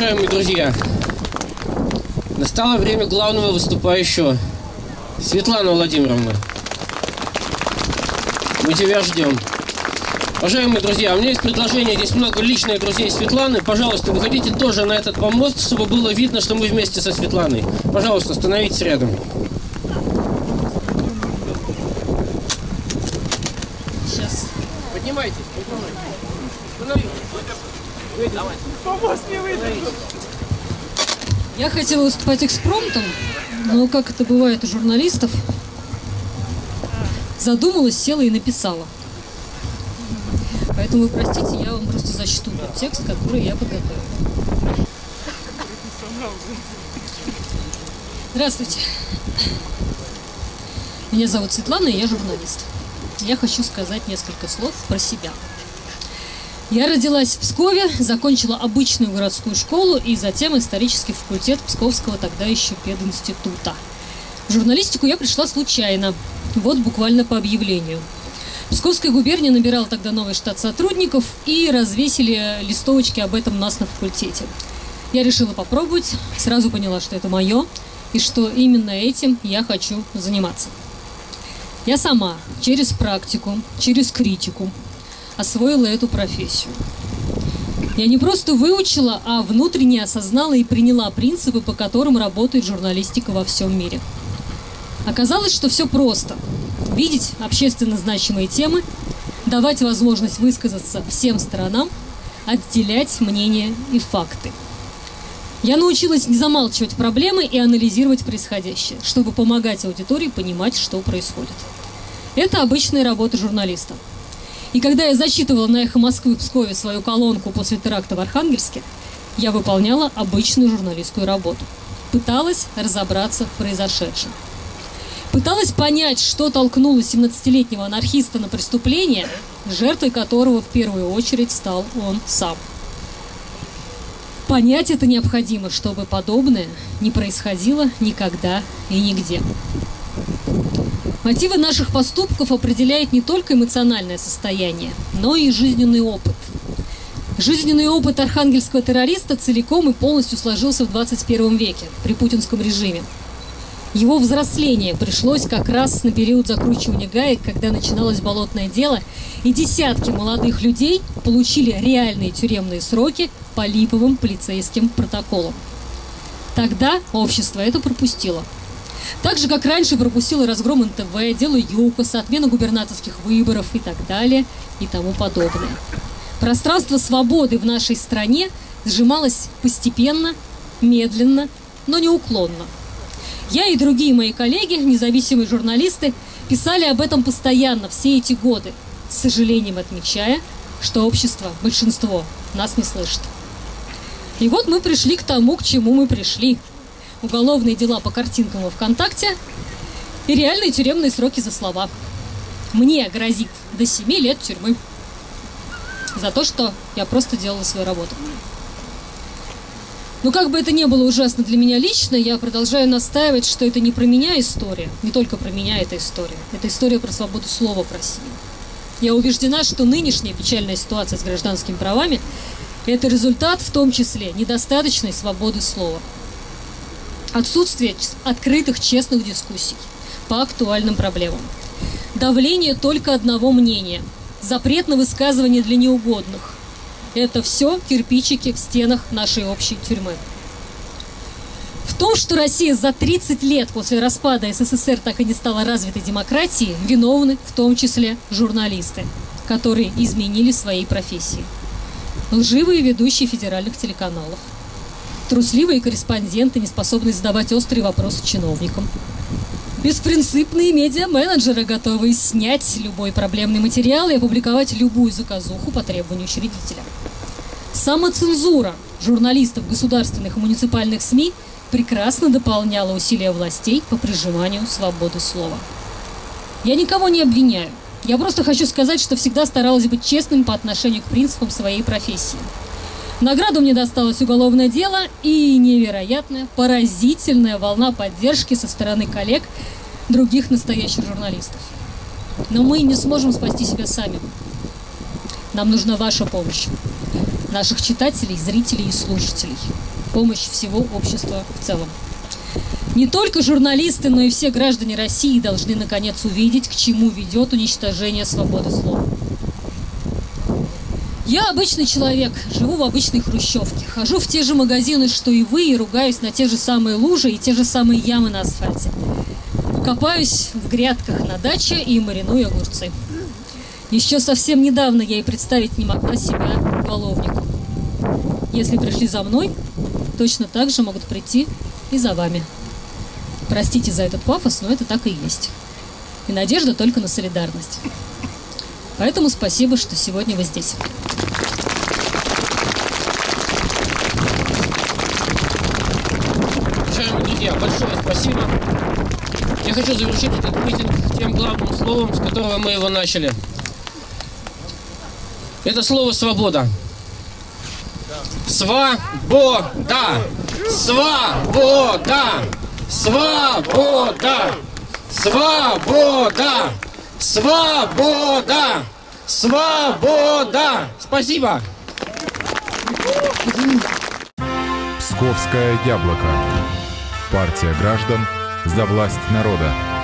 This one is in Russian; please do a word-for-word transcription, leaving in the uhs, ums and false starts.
Уважаемые друзья, настало время главного выступающего. Светлана Владимировна, мы тебя ждем. Уважаемые друзья, у меня есть предложение, здесь много личных друзей Светланы. Пожалуйста, выходите тоже на этот помост, чтобы было видно, что мы вместе со Светланой. Пожалуйста, становитесь рядом. Сейчас. Поднимайтесь, поднимайтесь. Давай. Помост не выйдет. Я хотела выступать экспромтом, но, как это бывает у журналистов, задумалась, села и написала. Поэтому, простите, я вам просто зачту тот текст, который я подготовила. Здравствуйте. Меня зовут Светлана, и я журналист. Я хочу сказать несколько слов про себя. Я родилась в Пскове, закончила обычную городскую школу и затем исторический факультет Псковского тогда еще пединститута. В журналистику я пришла случайно, вот буквально по объявлению. Псковская губерния набирала тогда новый штат сотрудников и развесили листовочки об этом у нас на факультете. Я решила попробовать, сразу поняла, что это мое и что именно этим я хочу заниматься. Я сама через практику, через критику освоила эту профессию. Я не просто выучила, а внутренне осознала и приняла принципы, по которым работает журналистика во всем мире. Оказалось, что все просто. Видеть общественно значимые темы, давать возможность высказаться всем сторонам, отделять мнения и факты. Я научилась не замалчивать проблемы и анализировать происходящее, чтобы помогать аудитории понимать, что происходит. Это обычная работа журналиста. И когда я зачитывала на «Эхо Москвы» в Пскове свою колонку после теракта в Архангельске, я выполняла обычную журналистскую работу. Пыталась разобраться в произошедшем. Пыталась понять, что толкнуло семнадцатилетнего анархиста на преступление, жертвой которого в первую очередь стал он сам. Понять это необходимо, чтобы подобное не происходило никогда и нигде. Мотивы наших поступков определяет не только эмоциональное состояние, но и жизненный опыт. Жизненный опыт архангельского террориста целиком и полностью сложился в двадцать первом веке при путинском режиме. Его взросление пришлось как раз на период закручивания гаек, когда начиналось болотное дело, и десятки молодых людей получили реальные тюремные сроки по липовым полицейским протоколам. Тогда общество это пропустило. Так же, как раньше пропустила разгром эн тэ вэ, дело ЮКОСа, отмену губернаторских выборов и так далее и тому подобное. Пространство свободы в нашей стране сжималось постепенно, медленно, но неуклонно. Я и другие мои коллеги, независимые журналисты, писали об этом постоянно все эти годы, с сожалением отмечая, что общество, большинство, нас не слышит. И вот мы пришли к тому, к чему мы пришли. Уголовные дела по картинкам во ВКонтакте и реальные тюремные сроки за слова. Мне грозит до семи лет тюрьмы за то, что я просто делала свою работу. Но как бы это ни было ужасно для меня лично, я продолжаю настаивать, что это не про меня история, не только про меня эта история. Это история про свободу слова в России. Я убеждена, что нынешняя печальная ситуация с гражданскими правами – это результат, в том числе, недостаточной свободы слова. Отсутствие открытых, честных дискуссий по актуальным проблемам. Давление только одного мнения. Запрет на высказывание для неугодных. Это все кирпичики в стенах нашей общей тюрьмы. В том, что Россия за тридцать лет после распада эс эс эс эр так и не стала развитой демократией, виновны в том числе журналисты, которые изменили свои профессии. Лживые ведущие федеральных телеканалов. Трусливые корреспонденты, не способные задавать острые вопросы чиновникам. Беспринципные медиа-менеджеры, готовые снять любой проблемный материал и опубликовать любую заказуху по требованию учредителя. Самоцензура журналистов государственных и муниципальных СМИ прекрасно дополняла усилия властей по прижиманию свободы слова. Я никого не обвиняю. Я просто хочу сказать, что всегда старалась быть честным по отношению к принципам своей профессии. В награду мне досталось уголовное дело и невероятная, поразительная волна поддержки со стороны коллег, других настоящих журналистов. Но мы не сможем спасти себя сами. Нам нужна ваша помощь, наших читателей, зрителей и слушателей. помощь всего общества в целом. Не только журналисты, но и все граждане России должны наконец увидеть, к чему ведет уничтожение свободы слова. Я обычный человек, живу в обычной хрущевке, хожу в те же магазины, что и вы, и ругаюсь на те же самые лужи и те же самые ямы на асфальте. Копаюсь в грядках на даче и мариную огурцы. Еще совсем недавно я и представить не могла себя уголовником. Если пришли за мной, точно так же могут прийти и за вами. Простите за этот пафос, но это так и есть. И надежда только на солидарность. Поэтому спасибо, что сегодня вы здесь. Уважаемые друзья, большое спасибо. Я хочу завершить этот митинг тем главным словом, с которого мы его начали. Это слово «свобода». Свобода! Свобода! Свобода! Свобода! Свобода! Свобода! Спасибо! Псковское яблоко. Партия граждан за власть народа.